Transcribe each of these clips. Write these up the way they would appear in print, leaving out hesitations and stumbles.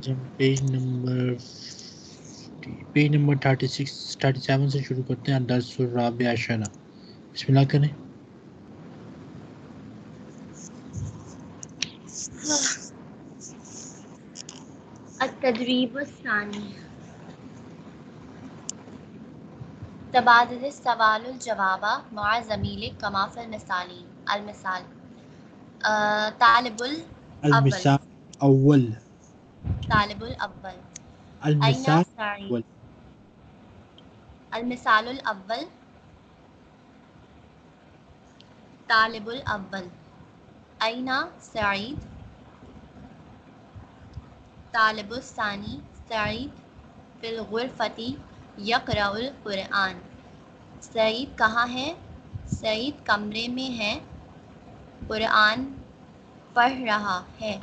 آج ہم page number 37 سے شروع کرتے ہیں. درس الرابع عشرہ. بسم اللہ کریں. التدریب الثانی تبادل السوال الجواب مع زمیلک کما فی المثال. المثال طالب الاول المثال اول. طالب الاول أين المثال سعيد. اول. المثال الأول طالب الأول أين سعيد. طالب الثاني سعيد في الغرفة يقرأ القرآن. سعید کہاں ہے؟ سعید کمرے میں ہے، قرآن پڑھ رہا ہے.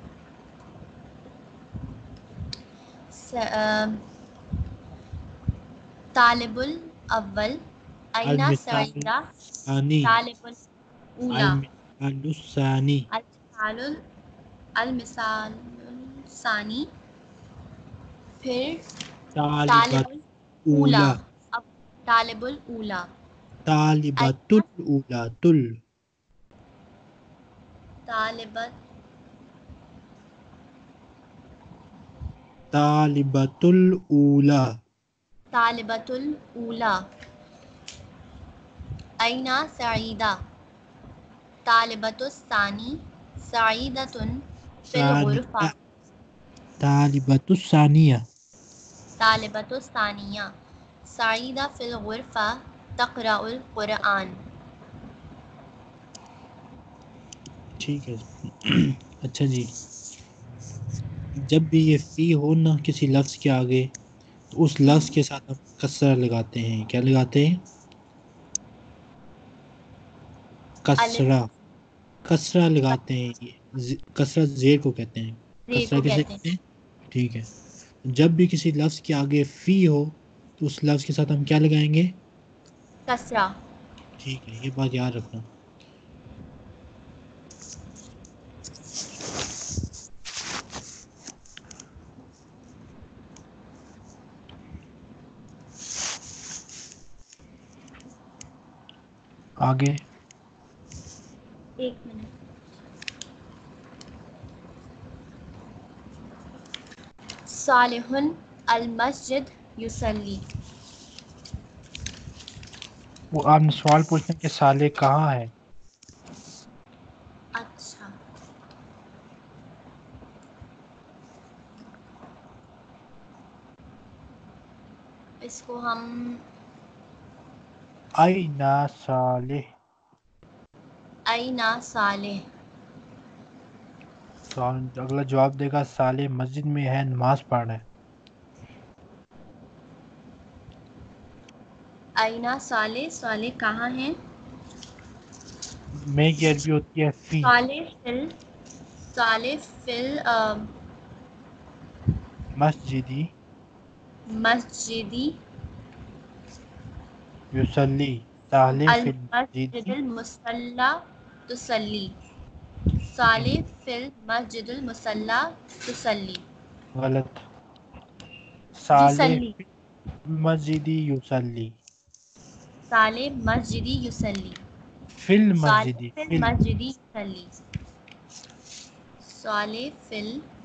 طالب الاول أين المثال سعيد. الثانی. طالب الأولى المثال الثانی. المثال الثانی پھر طالبۃ اولا. اب طالب الاولا طالبۃ الاولا. طالبۃ الاولا. طالبۃ الاولا أين سعیدہ. طالبۃ الثانی سعیدۃ فی الغرفہ. طالبۃ الثانیہ. طالبۃ الثانیہ سعیدہ فی الغرفہ تقرأ القرآن. ٹھیک ہے. اچھا جی، جب بھی یہ فی ہو نا کسی لفظ کے آگے تو اس لفظ کے ساتھ ہم کسرہ لگاتے ہیں. کیا لگاتے ہیں؟ کسرہ لگاتے ہیں. کسرہ زیر کو کہتے ہیں. کسرہ کیسے کہتے ہیں؟ ٹھیک ہے. جب بھی کسی لفظ کے آگے فی ہو تو اس لفظ کے ساتھ ہم کیا لگائیں گے؟ کسرہ. ٹھیک ہے، یہ بات یاد رکھنا. آگے ایک منٹ. صالح المسجد یصلی. وہ آپ نے سوال پوچھنا کہ صالح کہاں ہے. اچھا اس کو ہم أين صالح. أين صالح. اگلا جواب دے گا صالح مسجد میں ہے، نماز پڑھ رہا ہے. أين صالح صالح کہاں ہے. میں کی عربی ہوتی ہے فی. صالح فل مسجدی مسجدی یصلی. صالح فی المسجد المسجد. المصلی تصلی. صالح فی المسجد المصلی تصلی. غلط. صالح یصلی. فی المسجد یصلی. صالح مسجدی یصلی. فی المسجد. صالح فی المسجد یصلی. صالح فی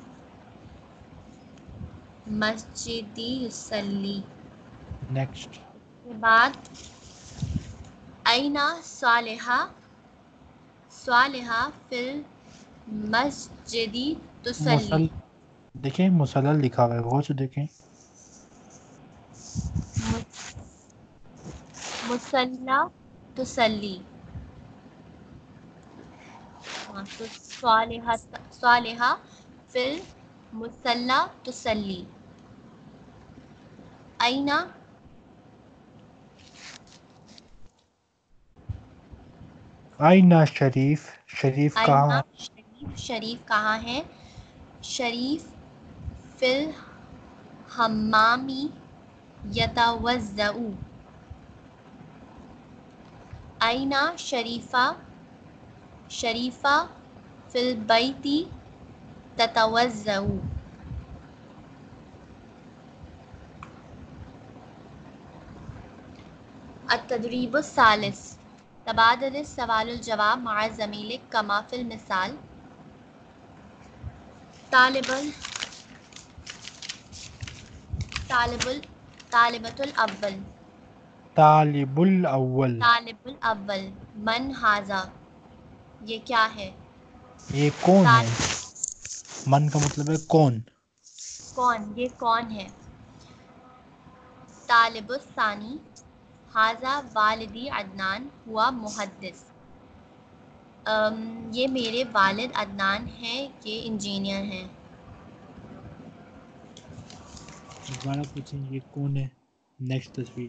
المسجد یصلی. نیکسٹ. کے بعد أين صالحہ. صالحہ فی المسجد تصلی. دیکھیں مسلل لکھا ہوا ہے، غور سے دیکھیں. مصلی تصلی. تو صالحہ فی المصلی تصلی. أين أين شریف. شریف کہاں ہے؟ شریف کہاں ہے. شریف فی الحمام یتوضأ. أين شریفہ. شریفہ فی البیت تتوضأ. التدریب الثالث تبادل السوال الجواب مع زمیلک کما فی المثال طالبۃ الاول طالب الاول، طالب الاول من ھذا یہ کیا ہے؟ یہ کون ہے؟ طالب من کا مطلب ہے کون. کون، یہ کون ہے؟ طالب الثانی ھذا والدی عدنان ہوا محدث یہ میرے والد عدنان ہیں، یہ انجینئر ہیں. دوبارہ پوچھیں یہ کون ہے. نیکسٹ تصویر.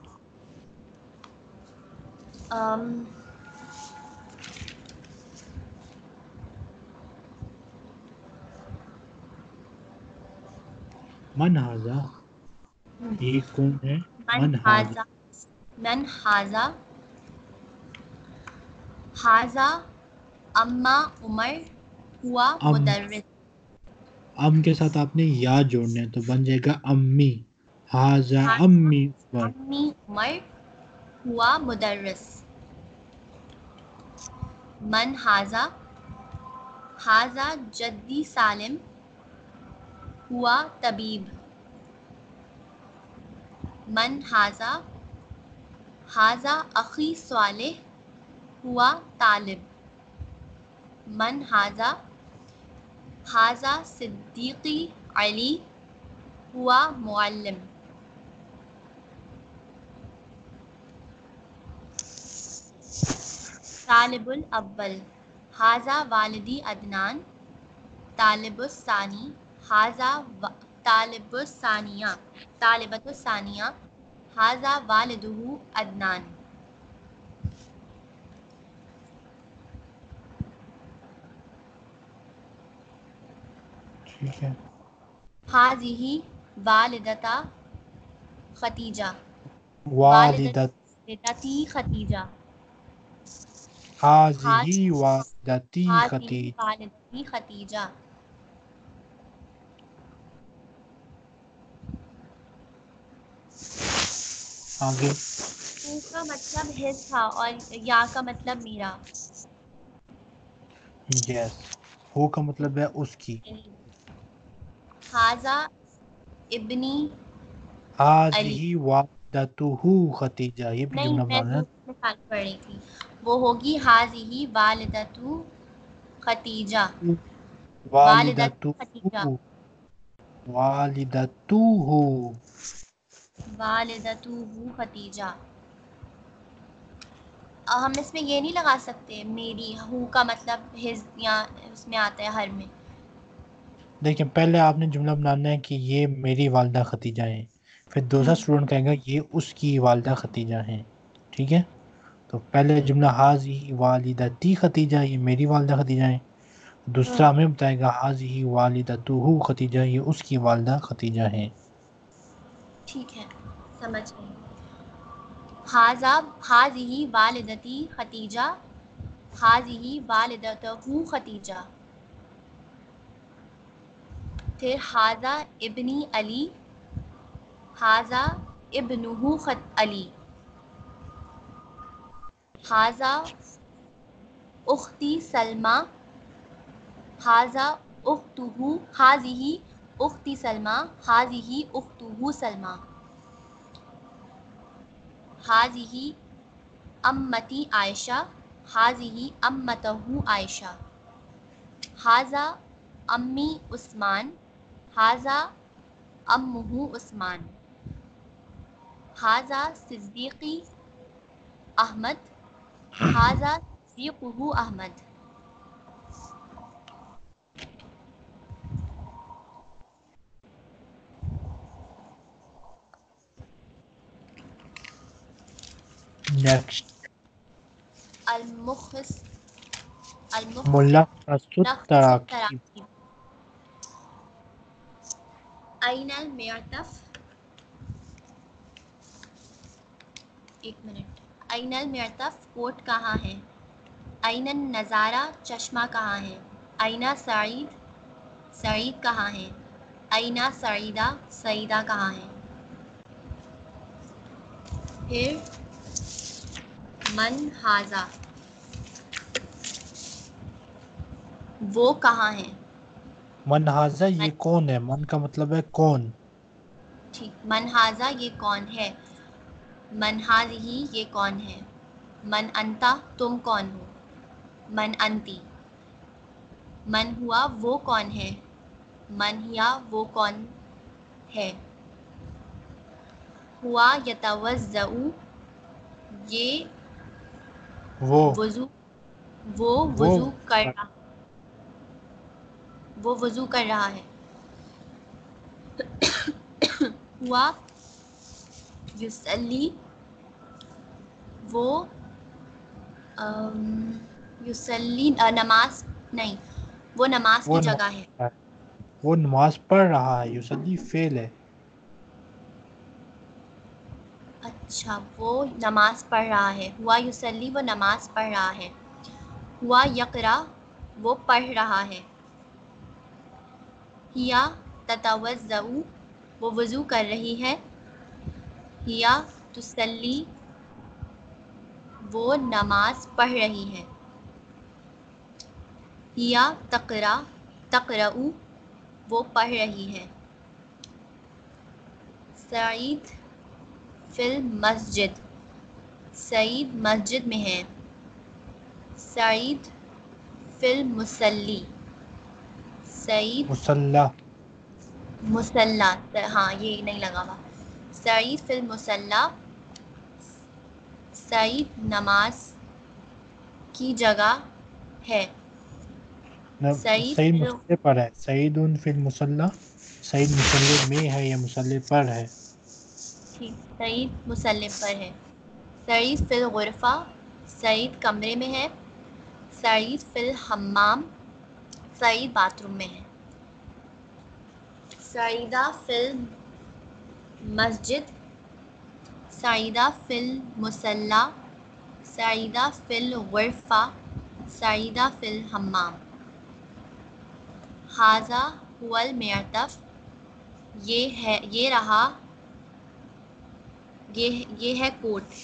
ام، من ھذا، یہ کون ہے؟ من ھذا، من ھذا ھذا اما عمر ہوا ام مدرس ام کے ساتھ آپ نے یا جوڑنا ہے تو بن جائے گا امی. ھذا ھذا امی عمر. امی عمر ہوا مدرس. من ھذا ھذا جدی سالم ہوا طبیب. من ھذا ھذا اخی صالح ہوا طالب. من ھذا ھذا صدیقی علی ہوا معلم. طالب الاول ھذا والدی عدنان. طالب الثانی طالبۃ الثانیہ ھذا والدہ عدنان. ٹھیک ہے. ھذہ والدۃ خدیجہ والدت، والدتی خدیجہ. ھذہ والدتی ھذہ خدیجہ. والدتی خدیجہ. آگے. تو کا مطلب حص تھا اور یا کا مطلب میرا. یس، ہو کا مطلب ہے اس کی. ھذا ابنی علی. ھذہ والدتہ خدیجہ، یہ بھی نہیں، جملہ میں بنانا ہے. دوسری مثال پڑھ رہی تھی، وہ ہوگی ھذہ والدۃ خدیجہ. والدتی والدتہ، خدیجہ. والدتہ. والدتہ خدیجہ. ہم اس میں یہ نہیں لگا سکتے میری، ہو کا مطلب ہز یا اس میں آتا ہے ہر میں. دیکھیں پہلے آپ نے جملہ بنانا ہے کہ یہ میری والدہ خدیجہ ہیں، پھر دوسرا اسٹوڈنٹ کہے گا یہ اس کی والدہ خدیجہ ہیں. ٹھیک ہے، تو پہلے جملہ ھذہ والدتی خدیجہ، یہ میری والدہ خدیجہ ہیں. دوسرا ہمیں بتائے گا ھذہ والدتہ خدیجہ، یہ اس کی والدہ خدیجہ ہیں. ٹھیک ہے، سمجھ گئی. ھذہ والدتی خدیجہ ھذہ والدتہ خدیجہ. پھر ھذا ابنی علی ھذا ابنہ علی. ھذا اختی سلمیٰ ھذہ اختی سلمیٰ ھذہ اختہ سلمیٰ. ھذہ امتی عائشہ ھذہ امتہ عائشہ. ھذا امی عثمان ھذا امہ عثمان. ھذا صدیقی احمد ھذا صدیقہ احمد. نیکسٹ. الملخص ملخص التراکیب. التراکیب. أين المعطف؟ ایک منٹ. أين المعطف کوٹ کہاں ہے؟ أين النظارہ چشمہ کہاں ہے؟ أين سعید سعید کہاں ہے؟ أين سعیدہ سعیدہ کہاں ہے؟ پھر من حاضہ، وہ کہاں ہے. من حاضہ یہ کون ہے؟ من کا مطلب ہے کون. ٹھیک، من حاضہ یہ کون ہے. من ہی یہ کون ہے. من انتا تم کون ہو. من انتی. من ہوا وہ کون ہے. من ہیا وہ کون ہے. ہوا یتوضع یہ وضو، وہ وضو کر رہا، وہ وضو کر رہا ہے. ہوا یصلی وہ یصلی نماز نہیں، وہ نماز کی جگہ ہے. وہ نماز پڑھ رہا ہے. یصلی فعل ہے. اچھا، وہ نماز پڑھ رہا ہے. ہوا یصلی وہ نماز پڑھ رہا ہے. ہوا یقرأ وہ پڑھ رہا ہے. ہیا تتوضأ وہ وضو کر رہی ہے. ہیا تصلی وہ نماز پڑھ رہی ہے. ہیا تقرأ وہ پڑھ رہی ہے. سعید فی المسجد سعید مسجد میں ہے. سعید فی المصلی سعید مصلی مصلی، ہاں یہ نہیں لگا ہوا. سعید فی المصلی سعید نماز کی جگہ ہے. سعید مصلی پر ہے. سعید فی المصلی سعید مصلی میں ہے یا مصلی پر ہے. ٹھیک، سعید مصلی پر ہے. سعید فی الغرفہ سعید کمرے میں ہے. سعید فی الحمام سعید باتھ روم میں ہے. سعیدہ فی المسجد سعیدہ فی المصلی سعیدہ فی الغرفہ سعیدہ فی الحمام. ھذا ھو المعطف یہ رہا یہ ہے کوٹ.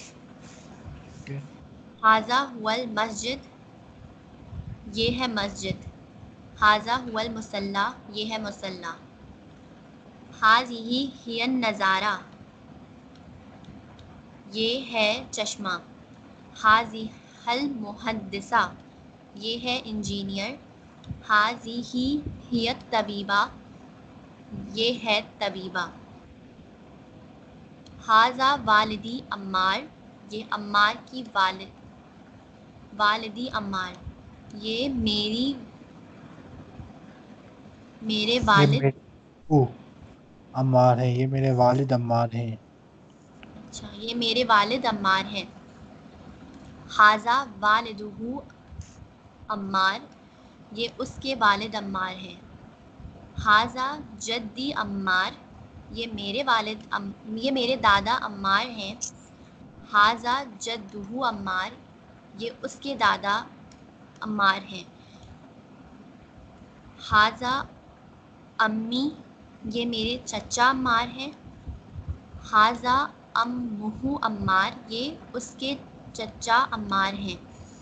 ھذا ھو المسجد یہ ہے مسجد. ھذا ھو المصلی یہ ہے مصلی. ھذہ ھی النضارہ یہ ہے چشمہ. ھذہ المحدثہ یہ ہے انجینئر. ھذہ ھی الطبیبہ یہ ہے طبیبہ. ھذا والدی عمار یہ عمار کی والدی عمار یہ میرے یہ والد میرے عمار ہیں. یہ میرے والد عمار ہیں. اچھا، یہ میرے والد عمار ہیں. ھذا والدہ عمار یہ اس کے والد عمار ہیں. ھذا جدی عمار یہ میرے دادا عمار ہیں. ھذا جدہ عمار یہ اس کے دادا عمار ہیں. ھذا عمی یہ میرے چچا عمار ہیں. ھذا عمہ عمار یہ اس کے چچا عمار ہیں.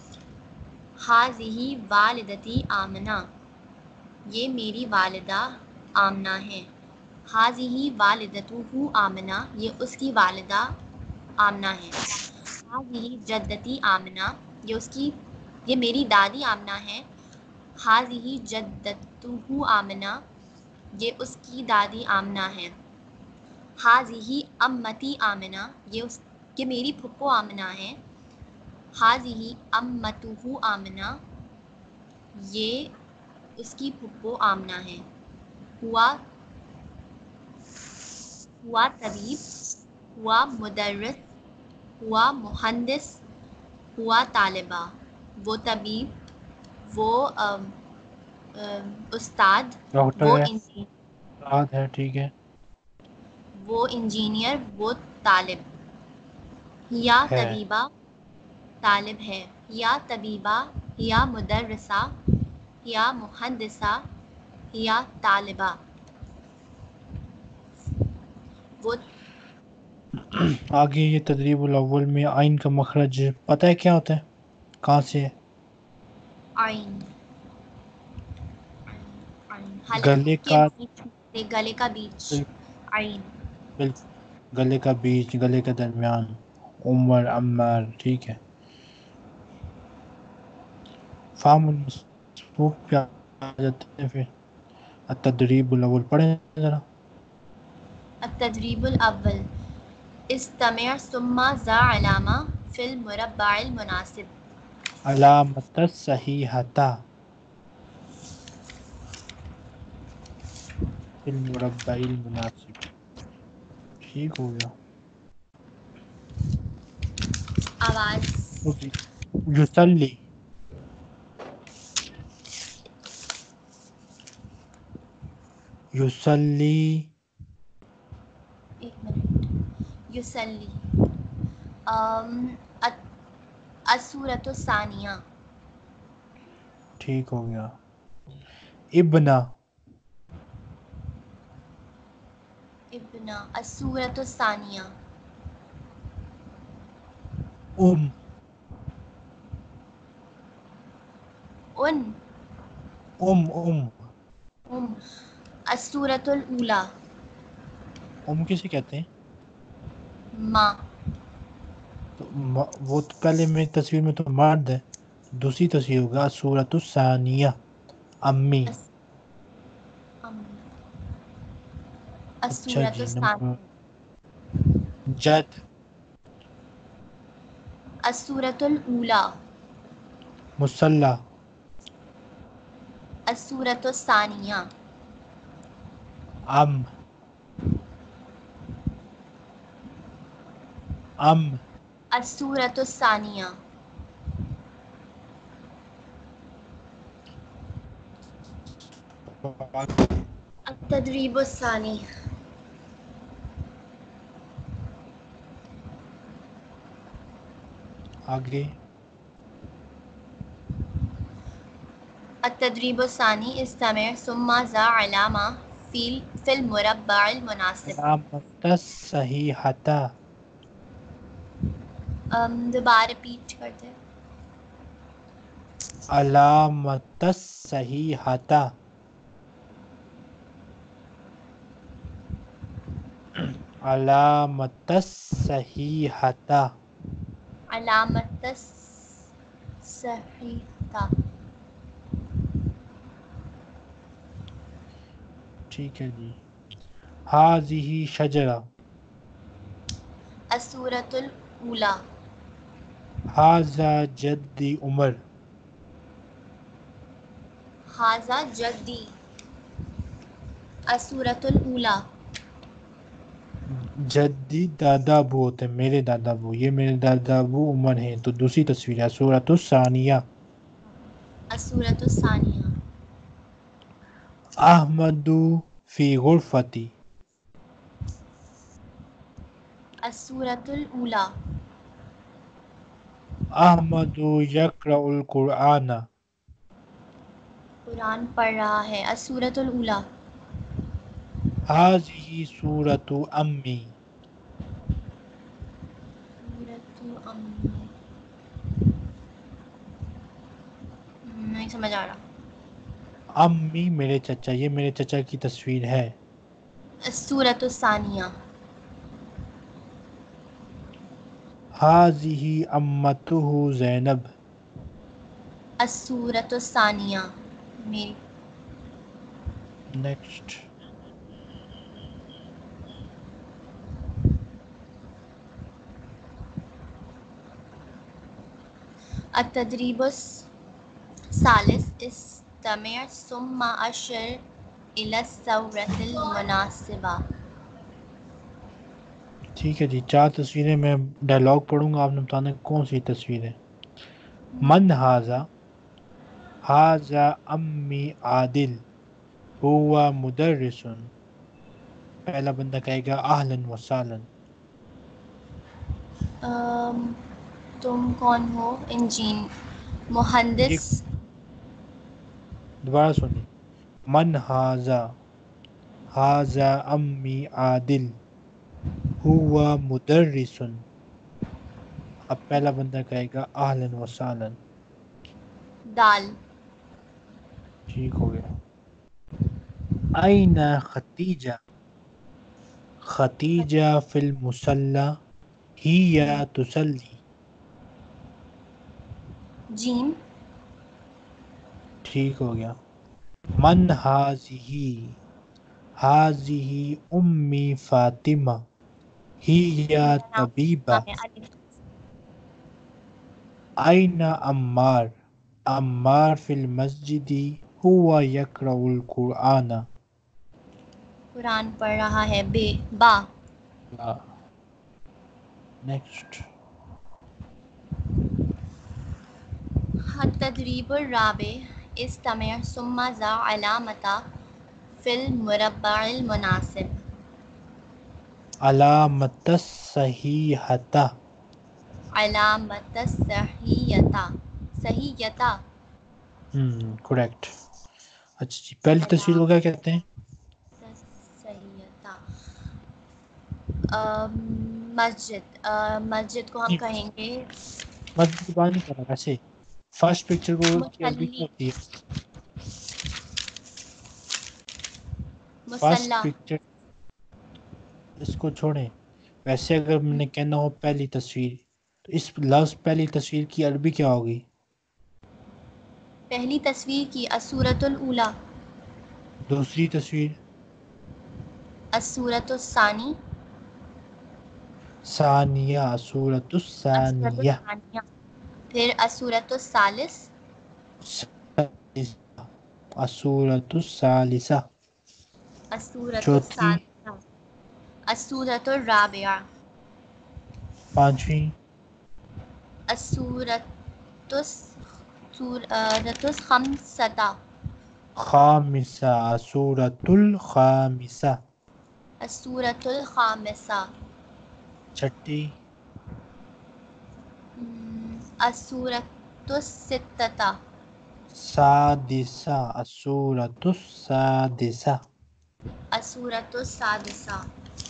ھذہ والدتی آمنہ یہ میری والدہ آمنہ ہے. ھذہ والدتہ آمنہ یہ اس کی والدہ آمنہ ہے. ھذہ جدتی آمنہ یہ میری دادی آمنہ ہے. ھذہ جدتہ آمنہ یہ اس کی دادی آمنہ ہے. ھذہ عمتی آمنہ یہ میری پھپھو آمنہ ہے. ھذہ عمتہ آمنہ یہ اس کی پھپھو آمنہ ہے. ہوا طبیب ہوا مدرس ہوا مہندس ہوا طالبہ. وہ طبیب وہ استاد ڈاکٹر وہ ہے. استاد ہے. ٹھیک ہے. وہ انجینئر وہ طالب. یا ہے. طبیبہ طالب ہے. یا طبیبہ یا مدرسہ یا مہندسہ یا طالبہ. وہ آگے یہ تدریب الاول میں آئین کا مخرج پتہ ہے کیا ہوتا ہے؟ کہاں سے ہے؟ عین حلق گلے کے کا بیچ سے، گلے کا بیچ، عین. گلے کا بیچ، گلے کا درمیان، عمر، عمار، ٹھیک ہے. فام المصروف پہ آ جاتے ہیں پھر التدریب الاول پڑھیں ذرا. التدریب الاول استمع ثم ضع علامہ فی المربع المناسب. علامت الصحیحۃ فی المربع المناسب. ٹھیک ہو گیا. آواز یصلی یصلی ایک منٹ. یصلی السورۃ الثانیہ. ٹھیک ہو گیا. ابنا ابن السورۃ الثانیہ. ام ان ام السورۃ الاولی. ام کسے کہتے ہیں؟ ماں. تو وہ تو پہلے میں تصویر میں تو مرد ہے، دوسری تصویر ہوگا سورۃ الثانیہ امی. اچھا السورۃ جی. نمبر الثانیہ. جد السورۃ الاولی. مسلح السورۃ الثانیہ. ام السورۃ الثانیہ. التدریب الثانی. آگے التدریب الثانی استمع ثم ضع علامہ فی المربع المناسب. علامت الصحیحۃ دوبارہ ریپیٹ کرتے. علامت الصحیحۃ علامت الصحیحۃ. علامت صحیحہ. ٹھیک ہے جی. ہذہ شجرہ السورۃ الاولی. ھذا جدی عمر ھذا جدی. السورۃ الاولی. جدی دادا ابو ہوتے ہیں، میرے دادا ابو، یہ میرے دادا ابو عمر ہیں، تو دوسری تصویر ہے سورۃ الثانیہ. السورۃ الثانیہ. احمد فی غرفتی السورۃ الاولی. احمد یقرأ القرآن قرآن پڑھ رہا ہے. السورۃ الاولی. ھذہ سورۃ امی سورۃ امی. نہیں سمجھ آ رہا. امی میرے چچا، یہ میرے چچا کی تصویر ہے. السورۃ الثانیہ. ھذہ امتہ زینب السورۃ الثانیہ. میری. نیکسٹ. التدریب الثالث استمع ثم اشر الی الصورۃ المناسبہ. ٹھیک ہے جی. 4 تصویریں میں ڈائلاگ پڑھوں گا، آپ نے بتانا کون سی تصویر ہے. من ھذا ھذا امی عادل ہوا مدرس. پہلا بندہ کہے گا اہلا و سہلا. تم کون ہو؟ یہ مہندس. دوبارہ سنی. من ھذا ھذا امی عادل ہوا مدرسن. اب پہلا بندہ کہے گا اہلن و سہلن. دال. ٹھیک ہو گیا. أين خدیجہ. خدیجہ فی المصلی ہی تصلی. جیم. ٹھیک ہو گیا. من ہذہ. ہذہ امی فاطمہ ہی میرا نام طبیبہ. نام ہے الف. أين عمار. عمار فی المسجد هو یقرأ القرآن. قرآن پڑھ رہا ہے. با. نیکسٹ. التدریب الرابع استمع ثم ضع علامة فی المربع المناسب. علامت الصحیحۃ. علامت صحیحیتا. صحیحیتا. کریکٹ. اچھا جی پہلی تصویر کو کیا کہتے ہیں؟ صحیحیتا. مسجد. مسجد کو ہم کہیں گے مسجد کی بات نہیں کر رہا ویسے. فرسٹ پکچر کو کی عربی کیا مصلی. ہوتی ہے؟ فرسٹ مصلی. پکچر اس کو چھوڑیں. ویسے اگر میں نے کہنا ہو پہلی تصویر تو اس لفظ پہلی تصویر کی عربی کیا ہوگی؟ پہلی تصویر کی الصورۃ الاولی. دوسری تصویر الصورۃ الثانی. ثانیہ صورت الصورۃ الثانیہ. الثانیہ. پھر الصورۃ الثالث. الصورت الثالثہ. الصورۃ چوتھی الثالثہ. الصورۃ الرابعہ. پانچویں الصورۃ الخمسۃ. خامسہ الصورت الخامسہ. الصورۃ الخامسہ. چھٹی الصورۃ الستۃ. سادسہ الصورت السادسہ. الصورۃ السادسہ.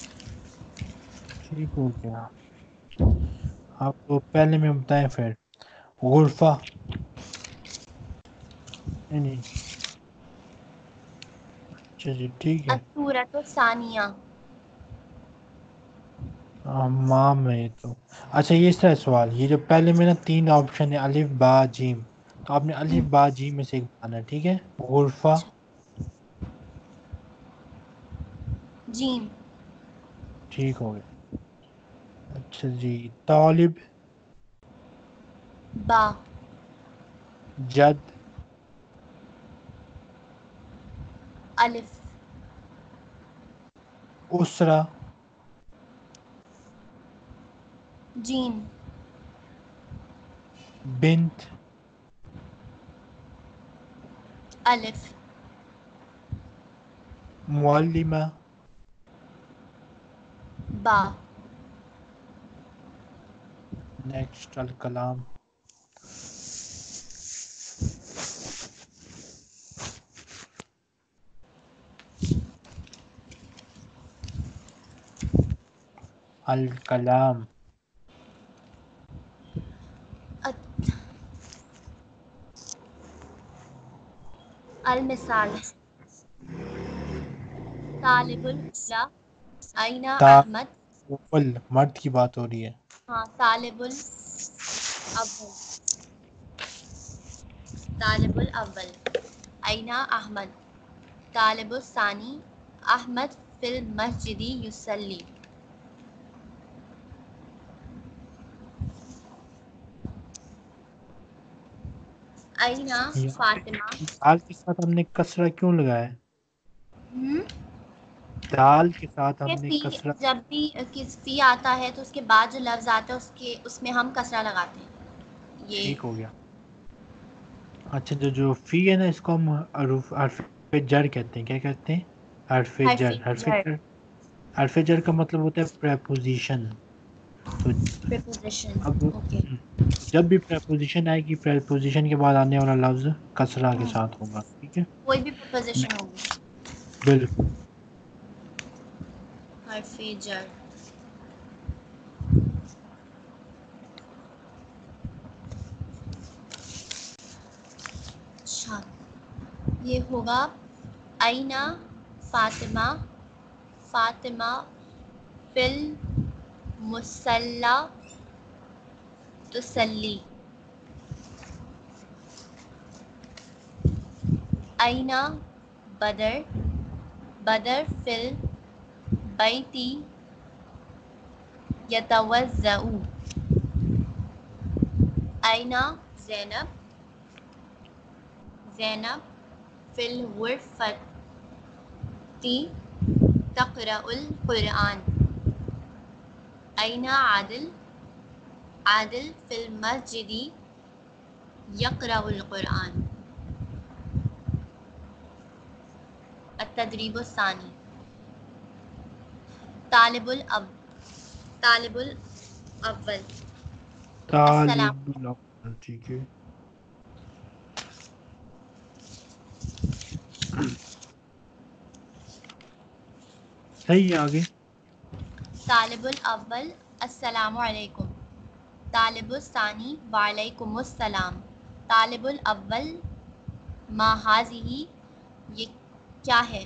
ٹھیک ہو گیا. آپ کو پہلے میں بتائیں پھر غرفہ نہیں. اچھا جی ٹھیک ہے. الصورۃ الثانیہ. حمام ہے تو اچھا یہ اس طرح سوال یہ جو پہلے میں نا تین آپشن ہے الف با جیم تو آپ نے الف با جیم میں سے ایک بتانا ہے ٹھیک ہے. غرفہ اچھا. جیم. ٹھیک ہو گیا. اچھا جی طالب با. جد الف. اسرہ جیم. بنت الف. معلمہ با. نیکسٹ الکلام. الکلام المثال. طالب الاولی أين أحمد. اول مرد کی بات ہو رہی ہے. ہاں طالب الاول. طالب الاول أين أحمد. طالب الثانی احمد فی المسجد یصلی. أين فاطمہ. دال کے ساتھ ہم نے کسرہ کیوں لگایا ہے؟ ہم؟ دال کے ساتھ ہم کہ نے فی کسرہ. جب بھی فی آتا ہے تو اس کے بعد جو لفظ آتا ہے اس میں ہم کسرہ لگاتے ہیں. یہ ٹھیک ہو گیا. اچھا جو فی ہے نا اس کو ہم حرف جر کہتے ہیں. کیا کہتے ہیں؟ حرف حرف جر. حرف جر. جر حرف جر کا مطلب ہوتا ہے پریپوزیشن. تو پریپوزیشن. اب اوکے. جب بھی پریپوزیشن آئے گی پریپوزیشن کے بعد آنے والا لفظ کسرہ کے ساتھ ہوگا. ٹھیک ہے. کوئی بھی پریپوزیشن ہوگی. بالکل. حرف جر. اچھا یہ ہوگا اینا فاطمہ فاطمہ فل مسلح تسلی اینا بدر بدر فل بیتی یتوضع اینا زینب زینب فی الغرفۃ تقرأ القرآن اینا عادل عادل فی المسجد یقرأ القرآن التدریب الثانی طالب الاول السلام طالب الاول ٹھیک ہے. صحیح ہے آگے. طالب الاول السلام علیکم طالب الثانی وعلیکم السلام طالب الاول ما هذه یہ کیا ہے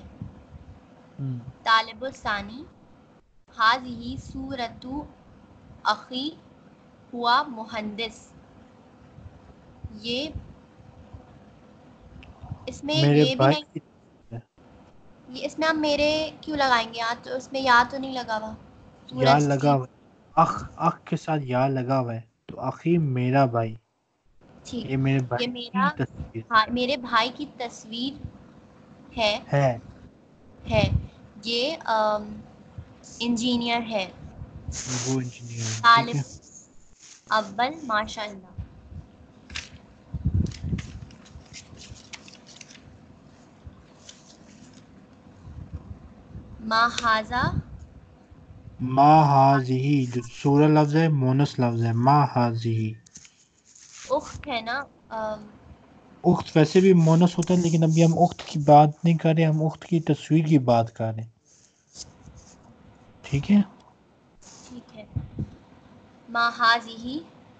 طالب الثانی هذه صورت اخی ہوا مہندس یہ اس میں میرے یہ بھی بھائی نہیں یہ اس میں ہم میرے کیوں لگائیں گے یاد تو اس میں یا تو نہیں لگا ہوا یا سورج لگا تھی ہوا ہے. اخ کے ساتھ یا لگا ہوا ہے تو اخی میرا بھائی. ٹھیک یہ میرے یہ بھائی کی میرا تصویر ہاں میرے بھائی کی تصویر ہے ہے. یہ انجینئر ہے وہ انجینئر ہے. ٹھیک طالب ہے. اول ماشاء اللہ ما ہاذا ما ہاذہی جو سورہ لفظ ہے مونس لفظ ہے. ما ہاذہی اخت ہے نا اخت ویسے بھی مونس ہوتا ہے لیکن ابھی ہم اخت کی بات نہیں کر رہے ہم اخت کی تصویر کی بات کر رہے ہیں. ٹھیک ہے. ٹھیک ہے ما ہاذہی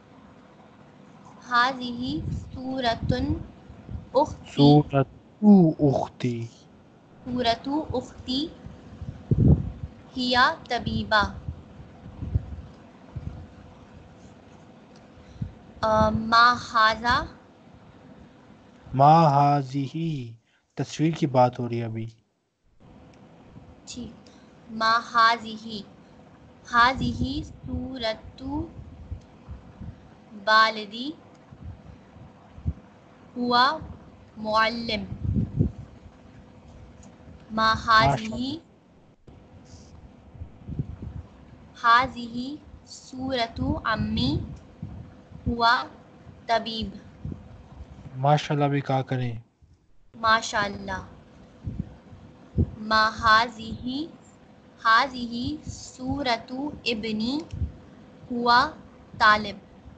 ہاذہی سورۃ اختی سورۃ اختی سورۃ اختی ہیا طبیبہ ما ہاذا ما ہاذہی تصویر کی بات ہو رہی ہے ابھی. ٹھیک ما ہاذہی ہاذہی سورۃ والدی ہوا معلم ما ماشاء ہاذہی اللہ ہاذہی سورۃ عمی ہوا طبیب ماشاء اللہ بھی کہا کریں. ماشاء اللہ ما ہاذہی ہاذہی سورۃ ابنی ہوا طالب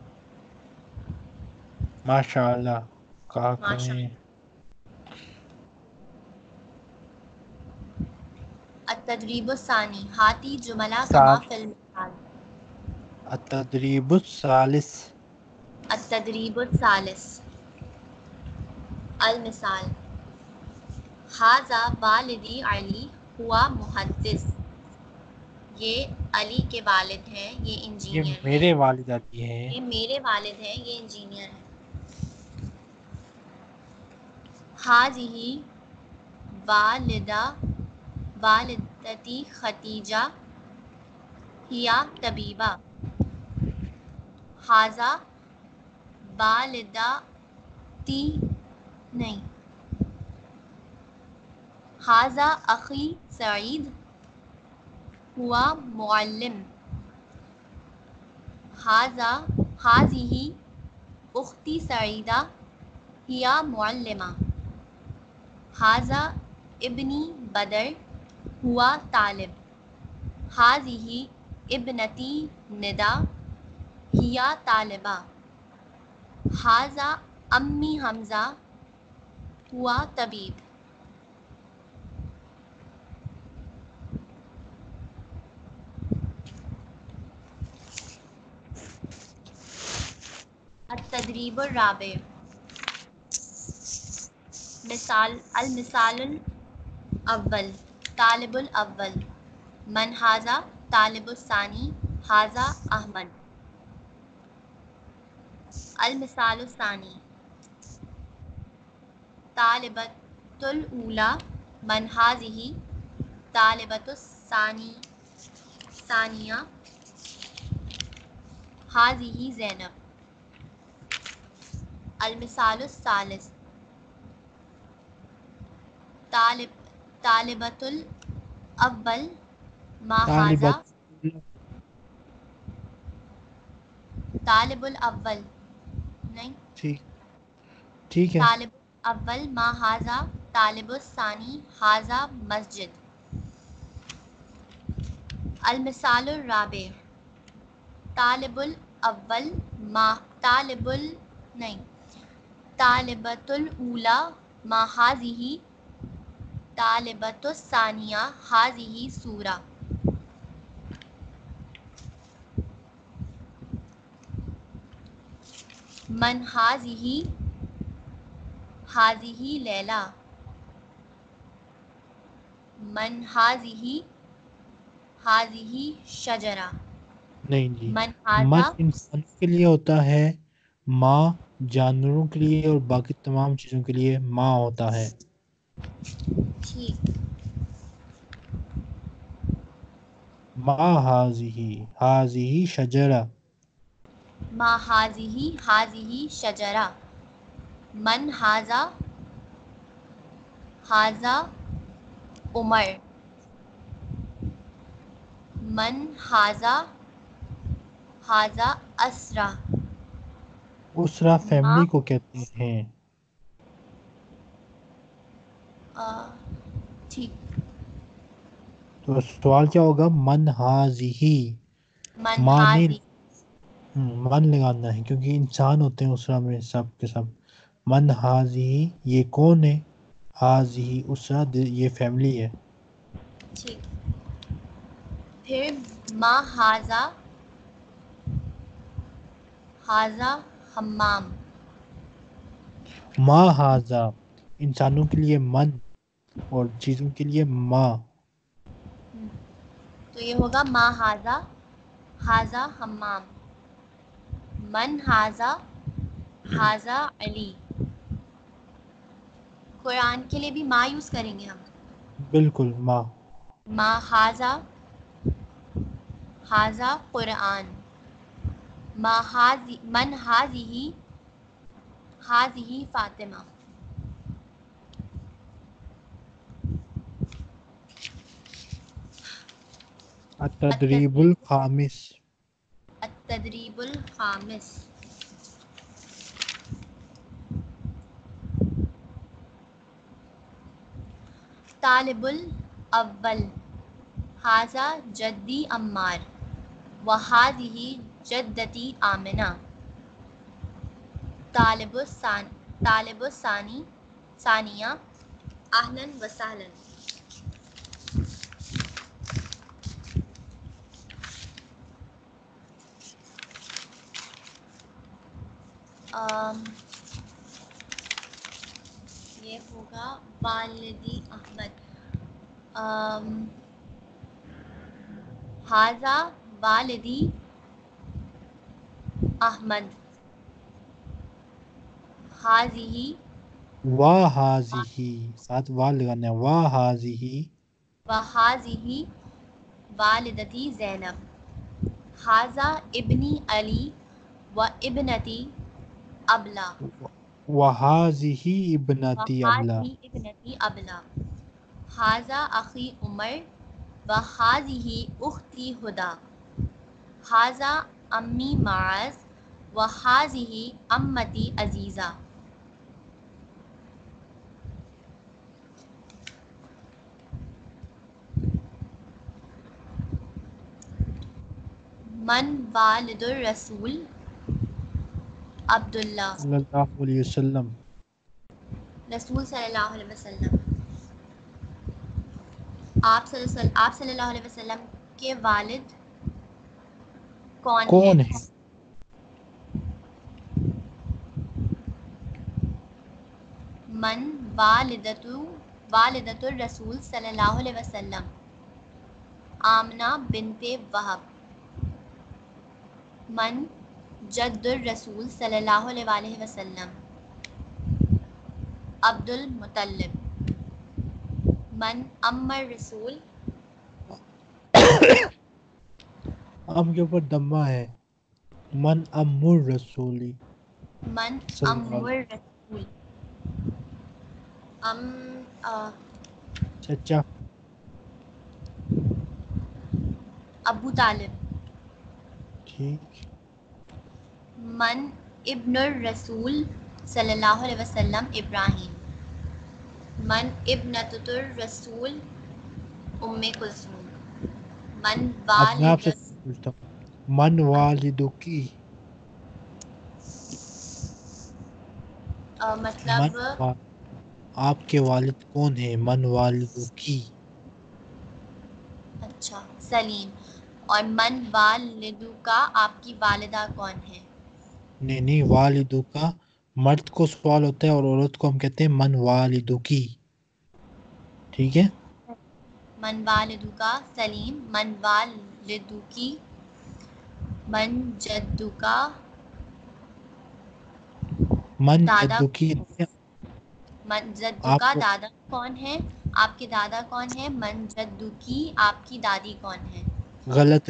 ماشاء اللہ کہا ماشاء کریں. اللہ التدریب الثانی ہاتی جملہ کما فی المثال التدریب الثالث التدریب الثالث المثال ھذا والدی علی ہوا محدث یہ علی کے والد ہیں یہ یہ انجینئر ہیں میرے والدہ کی ہیں. یہ میرے والد ہیں یہ انجینئر ہیں ھذہ والدتی خدیجہ ہیا طبیبہ ھذا والدتی نہیں ھذا اخی سعید ہوا معلم ھذہ اختی سعیدہ ہیا معلمہ ھذا ابنی بدر ہوا طالب ھذہ ابنتی ندیٰ ہیا طالبہ ھذا عمی حمزہ ہوا طبیب التدریب الرابع مثال المثال الاول طالب الاول من ھذا طالب الثانی ھذا احمد. المثال الثانی طالبۃ الاولی من ھذہ طالبۃ الثانیہ ھذہ زینب. المثال الثالث طالبۃ الاول ما ھذا طالبۃ طالب الاول نہیں ٹھیک ہے. طالب اول ما ھذا طالب الثانی ھذا مسجد. المثال الرابع طالب الاول ما طالبۃ الاولی ما ھذہ طالبۃ الثانیہ ھذہ سورہ. من ھذہ لیلہ من ھذہ شجرہ. نہیں جی، من من ھذا انسانوں کے لیے ہوتا ہے، ما جانوروں کے لیے اور باقی تمام چیزوں کے لیے ما ہوتا ہے. ٹھیک. ما ھذہ شجرہ. ما ھذہ شجرہ. من ھذا عمر. من ھذا اسرا. اسرا فیملی کو کہتے ہیں. ٹھیک. تو سوال کیا ہوگا؟ من ھذہ. من ما نہیں ھذہ من لگانا ہے کیونکہ انسان ہوتے ہیں اسرا میں سب کے سب. من ھذہ یہ کون ہے؟ ھذہ اسرا یہ فیملی ہے. ٹھیک. پھر ما ھذا حمام. ما ھذا انسانوں کے لیے من اور چیزوں کے لیے ما. تو یہ ہوگا ما ھذا حمام. من ھذا علی. قرآن کے لیے بھی ما یوز کریں گے ہم. بالکل ما. ما ھذا قرآن. من ھذہ فاطمہ. التدریب الخامس. التدریب الخامس. طالب الاول ھذا جدی عمار وھذہ جدتی آمنہ. طالب ثانیہ اہلا وسہلا. یہ ہوگا والدی احمد. ھذا والدی احمد. ھذہ وھذہ ساتھ وا لگانا ہے. وھذہ وھذہ والدتی زینب. ھذا ابنی علی و ابنتی ابلہ. وھذہ ابنتی ابلہ. وھذہ ابنتی ابلہ. ھذا اخی عمر وھذہ اختی ھدیٰ. ھذا عمی معاذ وھذہ عمتی عزیزہ. من والد الرسول عبداللہ. صلی اللہ علیہ وسلم. رسول صلی اللہ علیہ وسلم. آپ صلی اللہ علیہ وسلم کے والد کون کون ہیں؟ ہے؟ من والدۃ الرسول صلی اللہ علیہ وسلم؟ آمنہ بنت وہب. من جد الرسول صلی اللہ علیہ وآلہ وسلم؟ عبد المطلب. من ام الرسول؟ ام کے اوپر دمہ ہے. من ام الرسولی من صلی ام اللہ علیہ الرسول؟ چچا. ابو طالب. ٹھیک. من ابن الرسول صلی اللہ علیہ وسلم؟ ابراہیم. من ابنۃ الرسول؟ ام کلثوم. من اب میں آپ سے والدۃ پوچھتا ہوں من والدکی مطلب من آپ کے والد کون ہیں؟ من والدکی. اچھا سلیم. اور من والدو کا آپ کی والدہ کون ہے؟ نہیں والدو کا مرد کو سوال ہوتا ہے اور عورت کو ہم کہتے ہیں من والدکی. ٹھیک ہے. من والدو کا سلیم. من والدو کی. من جدو کا من دادا. جدکی من جدو آپ کا کو دادا کون ہے؟ آپ کے دادا کون ہے؟ من جدو کی آپ کی دادی کون ہے؟ غلط.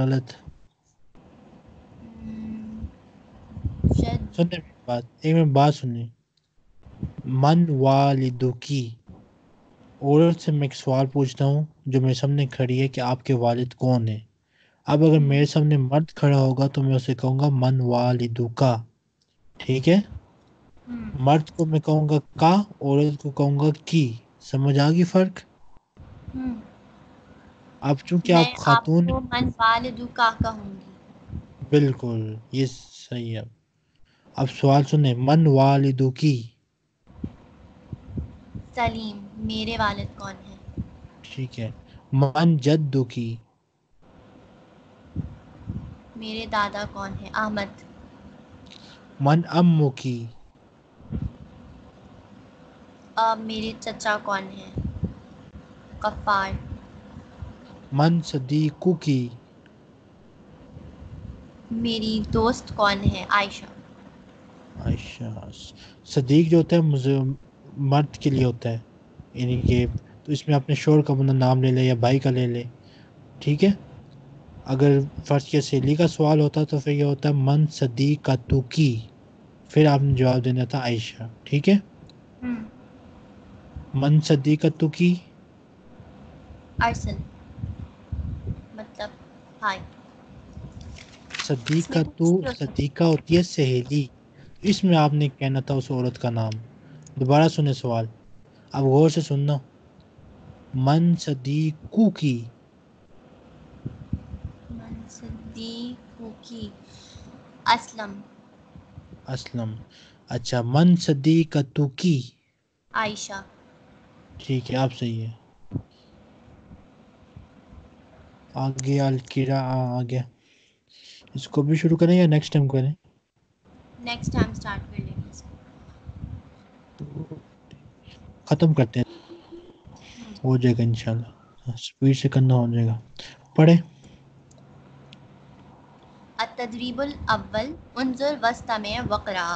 جد سننے میری بات ایک میں بات سنیں. من والدکی عورت سے میں ایک سوال پوچھتا ہوں جو میرے سامنے کھڑی ہے کہ آپ کے والد کون ہیں. اب اگر میرے سامنے مرد کھڑا ہوگا تو میں اسے کہوں گا من والدکا. ٹھیک ہے. مرد کو میں کہوں گا کا، عورت کو کہوں گا کی. سمجھ آ گئی فرق؟ اب چونکہ میں آپ خاتون کو من والدو کا کہوں گی. بالکل یہ صحیح ہے. اب سوال سنیں. من والدکی سلیم. میرے والد کون ہیں؟ ٹھیک ہے. من جدکی میرے دادا کون ہیں؟ احمد. من امکی میرے چچا کون ہیں؟ غفار. من صدیقکی میری دوست کون ہے؟ عائشہ. عائشہ. صدیق جو ہوتا ہے مرد کے لیے ہوتا ہے، یعنی کہ تو اس میں اپنے شوہر کا بندہ نام لے لے یا بھائی کا لے لے. ٹھیک ہے. اگر فرض کیا سہیلی کا سوال ہوتا تو پھر یہ ہوتا ہے من صدیقتکی، پھر آپ نے جواب دینا تھا عائشہ. ٹھیک ہے. من صدیقتکی ارسل مطلب ہائے. اس میں صدیقہ ہوتی ہے سہیلی. اس میں آپ نے کہنا تھا اس عورت کا نام. دوبارہ سنیں سوال. اب غور سے سننا. من صدیقکی من صدیقو کی اسلم. اسلم. اچھا. من صدیقتکی عائشہ. ٹھیک ہے. آپ صحیح ہے. آگے آگے اس کو بھی شروع کریں یا نیکسٹ ٹائم کریں؟ نیکسٹ ٹائم سٹارٹ کر لیں گے. ختم کرتے ہیں. ہو جائے گا انشاءاللہ. سپیڈ سے کرنا ہو جائے گا. پڑھے. التدریب الاول انظر واستمع وقرأ.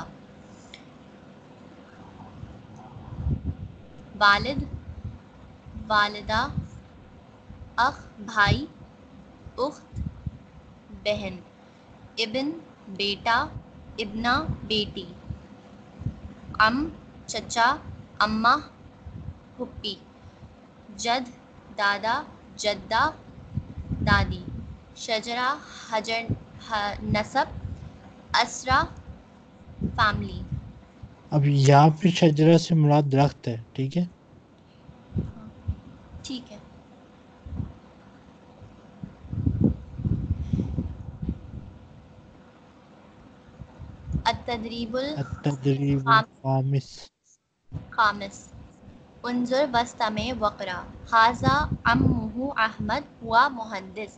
والد، والدہ، اخ بھائی، اخت بہن، ابن بیٹا، ابنہ بیٹی، عم چچا، اماں پھوپھی، جد دادا، جدہ دادی، شجرہ حجر نسب، اسرہ فیملی. اب یہاں پہ شجرہ سے مراد درخت ہے. ٹھیک ہے. ٹھیک ہے. التدریب التدریب الخامس. الخامس. انظر واستمع وقرأ. ھذا عمہ احمد ہوا مہندس.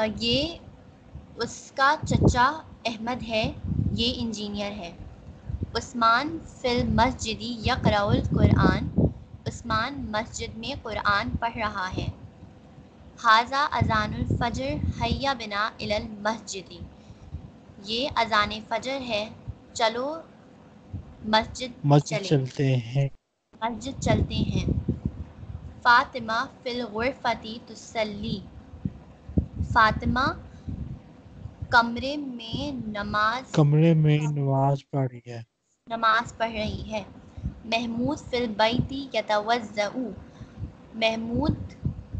یہ اس کا چچا احمد ہے، یہ انجینئر ہے. عثمان فی المسجد یقرأ القرآن، عثمان مسجد میں قرآن پڑھ رہا ہے. ھذا اذان الفجر حی بنا الی المسجد، یہ اذان فجر ہے، چلو مسجد مسجد چلیں، چلتے ہیں. مسجد چلتے ہیں. فاطمہ فی الغرفۃ تصلی، فاطمہ کمرے میں کمرے میں نماز پڑھ رہی ہے. نماز پڑھ رہی ہے. محمود فی البیت یتوضأ، محمود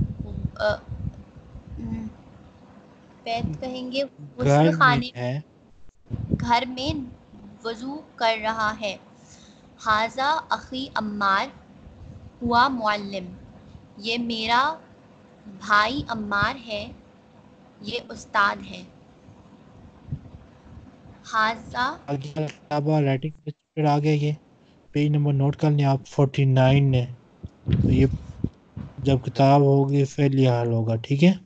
بیت کہیں گے غسل گھر میں خانے، ہے. گھر میں وضو کر رہا ہے. ھذا اخی عمار ہوا معلم، یہ میرا بھائی عمار ہے، یہ استاد ہے. ھذا آگے کتابہ رائٹنگ میں پھر آگے یہ پیج نمبر نوٹ کر لیں آپ 49 ہے. تو یہ جب کتاب ہوگی پھر یہ حل ہوگا. ٹھیک ہے.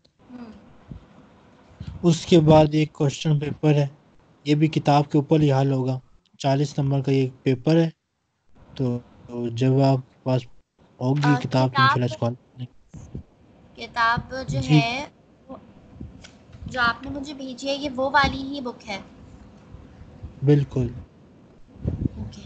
اس کے بعد ایک کوشچن پیپر ہے، یہ بھی کتاب کے اوپر ہی حل ہوگا. 40 نمبر کا یہ پیپر ہے. تو جب آپ کے پاس ہوگی کتاب تو انشاءاللہ اس کو حل کریں گے. کتاب جو جی ہے جو آپ نے مجھے بھیجی ہے یہ وہ والی ہی بک ہے. بالکل. اوکے.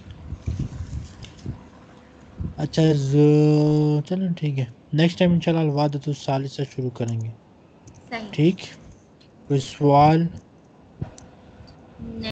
اچھا چلو ٹھیک ہے. نیکسٹ ٹائم انشاءاللہ الوادۃ الثالثہ شروع کریں گے. صحیح. ٹھیک. کوئی سوال؟